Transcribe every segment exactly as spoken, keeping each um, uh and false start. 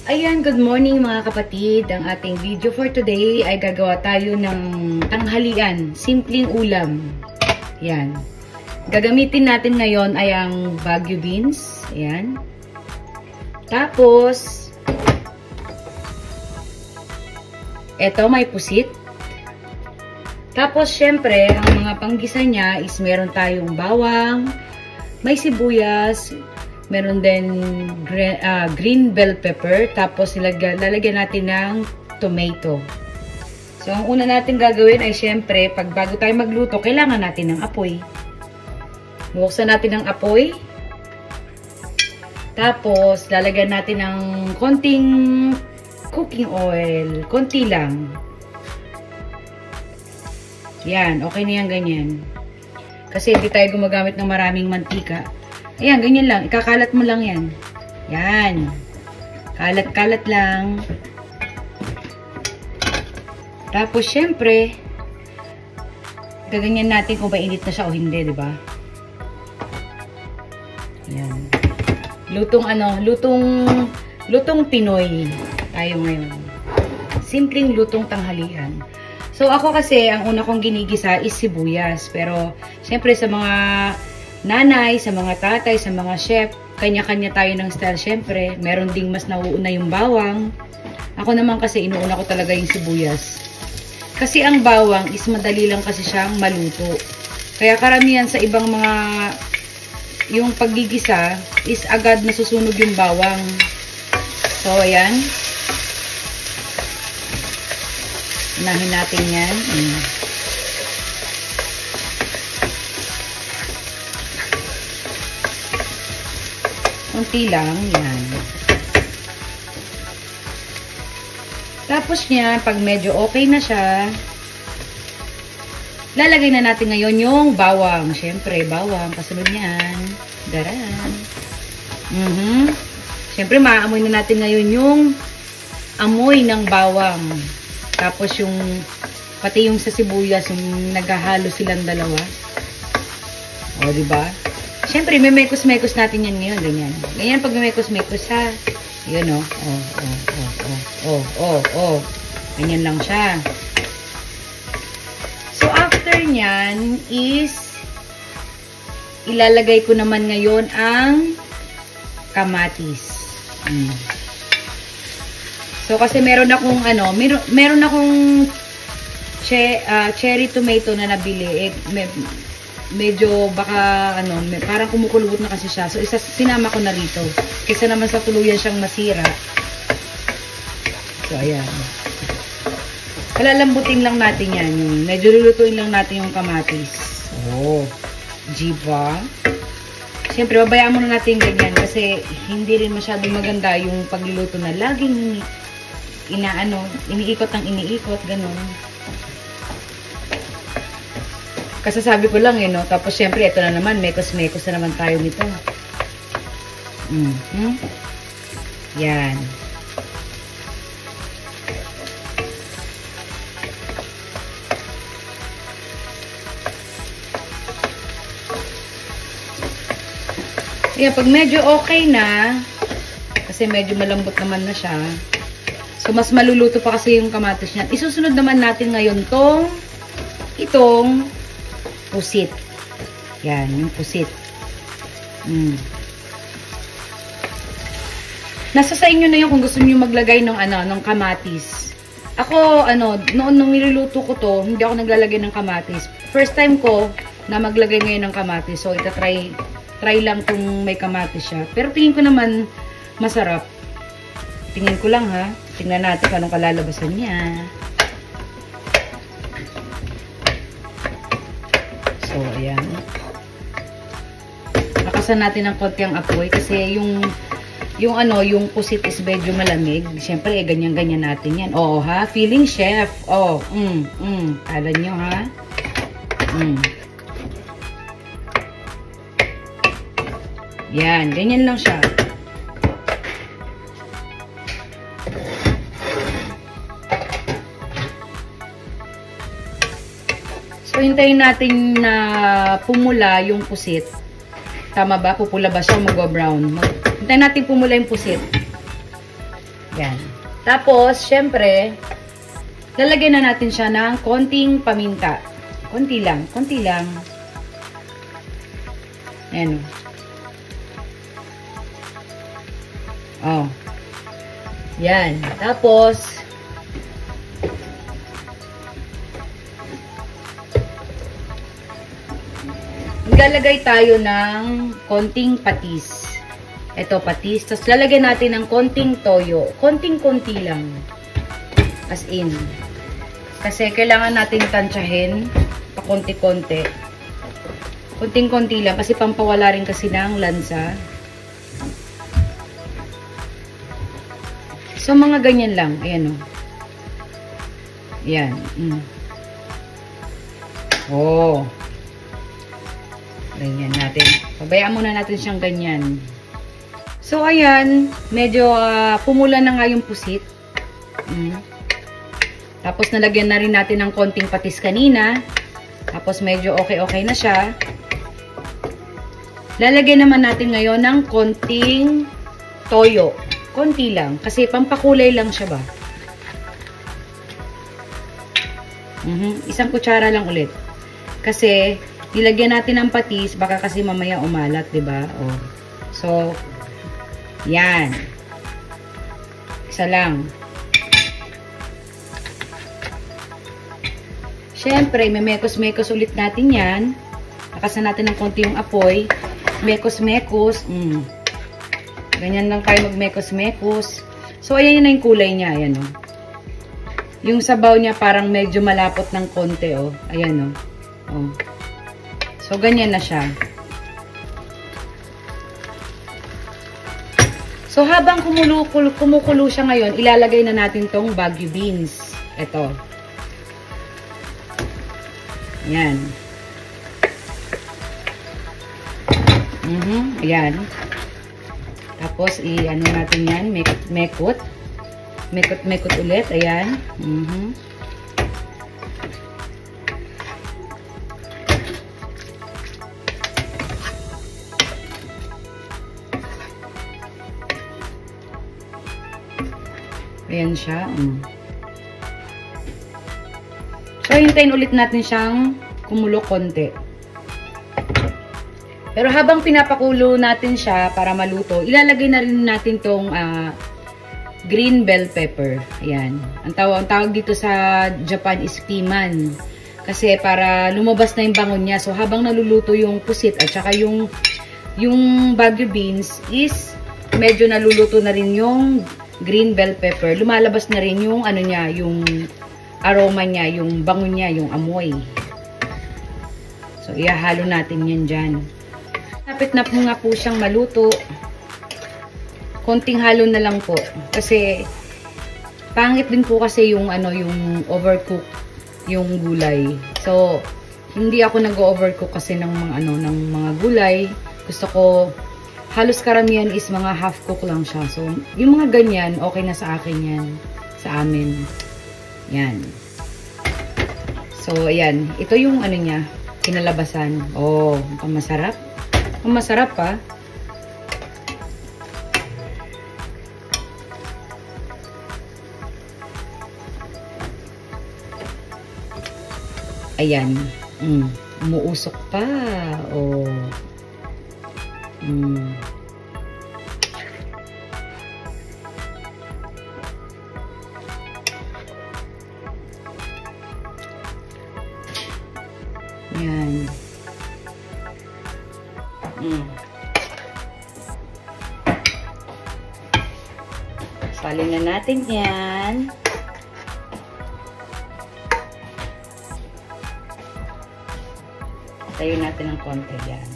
Ayan, good morning mga kapatid. Ang ating video for today ay gagawa tayo ng tanghalian, simpleng ulam. Ayan. Gagamitin natin ngayon ay ang Baguio beans. Ayan. Tapos, eto may pusit. Tapos, syempre, ang mga panggisa niya is meron tayong bawang, may sibuyas, meron din green, uh, green bell pepper. Tapos, lalagyan, lalagyan natin ng tomato. So, ang una natin gagawin ay syempre, pag bago tayo magluto, kailangan natin ng apoy. Buksan natin ang apoy. Tapos, lalagyan natin ng konting cooking oil. Konti lang. Yan, okay na yan, ganyan. Kasi hindi tayo gumagamit ng maraming mantika. Ayan, ganyan lang. Ikakalat mo lang yan. Yan. Kalat-kalat lang. Tapos, syempre, gaganyan natin kung mainit na siya o hindi, di ba? Yan. Lutong ano, lutong, lutong Pinoy tayo ngayon. Simpleng lutong tanghalian. So, ako kasi, ang una kong ginigisa is sibuyas. Pero, syempre, sa mga nanay, sa mga tatay, sa mga chef, kanya-kanya tayo ng style syempre. Meron ding mas nauuna yung bawang. Ako naman kasi inuuna ko talaga yung sibuyas. Kasi ang bawang is madali lang kasi siyang maluto. Kaya karamihan sa ibang mga yung paggigisa is agad nasusunog yung bawang. So ayan. Unahin natin yan. Mm. Kunti lang, yan. Tapos niya, pag medyo okay na siya, lalagay na natin ngayon yung bawang. Siyempre, bawang, kasunod niyan. Daran. Mm-hmm. Siyempre, maaamoy na natin ngayon yung amoy ng bawang. Tapos yung, pati yung sa sibuyas, yung naghahalo silang dalawa. O, diba? Siyempre, may mekos-mekos natin yan ngayon, ganyan. Ganyan pag may mekos-mekos, ha. Yun, oh. Oh, oh, oh, oh, oh, oh, oh. Ganyan lang siya. So, after nyan is, ilalagay ko naman ngayon ang kamatis. Hmm. So, kasi meron akong, ano, meron, meron akong che, uh, cherry tomato na nabili. Eh, may, medyo baka ano, may, parang kumukulubot na kasi siya. So, isa, sinama ko na rito. Kaysa naman sa tuluyan siyang masira. So, ayan. Palalambutin lang natin yan. Yung, medyo lulutuin lang natin yung kamatis. Oh. Diba? Siyempre, babayaan muna natin ganyan. Kasi, hindi rin masyadong maganda yung pagluluto na laging inaano, iniikot ng iniikot. Ganun. Kasasabi ko lang eh, no? Tapos, syempre, ito na naman, mekos-mekos na naman tayo nito. Mm-hmm. Yan. Yan, pag medyo okay na, kasi medyo malambot naman na siya, so, mas maluluto pa kasi yung kamatis niya. Isusunod naman natin ngayon tong, itong, pusit. Yan, yung pusit. Mm. Nasa sa inyo na yun kung gusto niyo maglagay ng ano, ng kamatis. Ako, ano, noon nung niluluto ko to, hindi ako naglalagay ng kamatis. First time ko na maglagay ngayon ng kamatis. So, ita-try try lang kung may kamatis siya. Pero tingin ko naman masarap. Tingin ko lang ha. Tingnan natin kung anong kalalabasan niya. So, ayan. Lakasan natin ng konti ang apoy kasi yung yung ano, yung pusit is medyo malamig. Siyempre, eh, ganyan-ganyan natin yan. Oo, ha? Feeling chef. Oh, mm, mm. Kala nyo, ha? Mm. Yan, ganyan lang siya. So, hintayin natin na pumula yung pusit. Tama ba? Pupula ba siya? Mag-brown. Hintayin natin pumula yung pusit. Yan. Tapos, syempre, lalagyan na natin siya ng konting paminta. Konti lang. Konti lang. Ayan. Oh. Yan. Tapos, maglalagay tayo ng konting patis. Ito, patis. Tapos, lalagyan natin ng konting toyo. Konting-konti lang. As in. Kasi, kailangan natin tansyahin pa konti-konti. Konting-konti lang. Kasi, pampawala rin kasi ng lansa. So, mga ganyan lang. Ayan, o. Ayan. Mm. Oh. Ganyan natin. Pabayaan muna natin siyang ganyan. So, ayan. Medyo uh, pumula na nga yung pusit. Mm. Tapos, nalagyan na rin natin ng konting patis kanina. Tapos, medyo okay-okay na siya. Lalagyan naman natin ngayon ng konting toyo. Konti lang. Kasi, pampakulay lang siya ba? Mm-hmm. Isang kutsara lang ulit. Kasi, nilagyan natin ng patis, baka kasi mamaya umalat, diba? Oh. So, yan. Isa lang. Siyempre, may mekos-mekos ulit natin yan. Nakasan natin ng konti yung apoy. Mekos-mekos. Mm. Ganyan lang tayo mag-mekos-mekos. So, ayan na yung kulay niya. Ayan, oh. Yung sabaw niya parang medyo malapot ng konti, oh. Ayan, oh. Oh. So, ganyan na siya. So, habang kumulo, kumukulo siya ngayon, ilalagay na natin tong Baguio beans. Ito. Yan. Mm-hmm. Ayan. Tapos, i-ano natin yan. Mekot. Mekot-mekot ulit. Ayan. Mm-hmm. Ayan siya. Mm. So, hintayin ulit natin siyang kumulo konti. Pero habang pinapakulo natin siya para maluto, ilalagay na rin natin tong uh, green bell pepper. Ayan. Ang tawag, ang tawag dito sa Japan is piman. Kasi para lumabas na yung bangon niya. So, habang naluluto yung pusit at saka yung, yung Baguio beans is medyo naluluto na rin yung green bell pepper, lumalabas na rin yung ano niya, yung aroma niya, yung bango niya, yung amoy. So, ihahalo natin yan dyan. Kapit na po nga po siyang maluto. Konting halo na lang po. Kasi, pangit din po kasi yung ano, yung overcook yung gulay. So, hindi ako nag-overcook kasi ng mga ano, ng mga gulay. Gusto ko halos karamihan is mga half cook lang siya. So, yung mga ganyan, okay na sa akin yan. Sa amin. Yan. So, ayan. Ito yung ano niya, kinalabasan. Oh, mukhang masarap. Mukhang masarap pa. Ayan. Mm. Umuusok pa. Oh. Mm. Yan. Mm. Salin na natin yan. Tayo natin ng konti yan.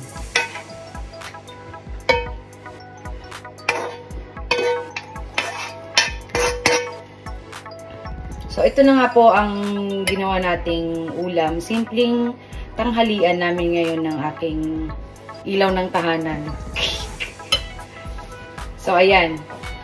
So, ito na nga po ang ginawa nating ulam. Simpleng tanghalian namin ngayon ng aking ilaw ng tahanan. So, ayan.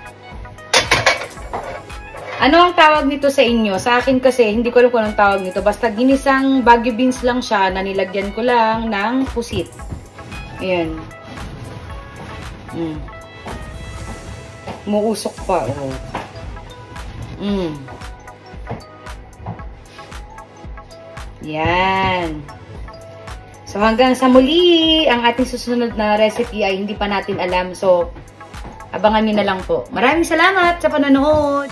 Ano ang tawag nito sa inyo? Sa akin kasi, hindi ko alam kung anong tawag nito. Basta ginisang Baguio beans lang siya na nilagyan ko lang ng pusit. Ayan. Mm. Umuusok pa. Oh. Mm. Yan. So, hanggang sa muli, ang ating susunod na recipe ay hindi pa natin alam. So, abangan nyo na lang po. Maraming salamat sa panonood!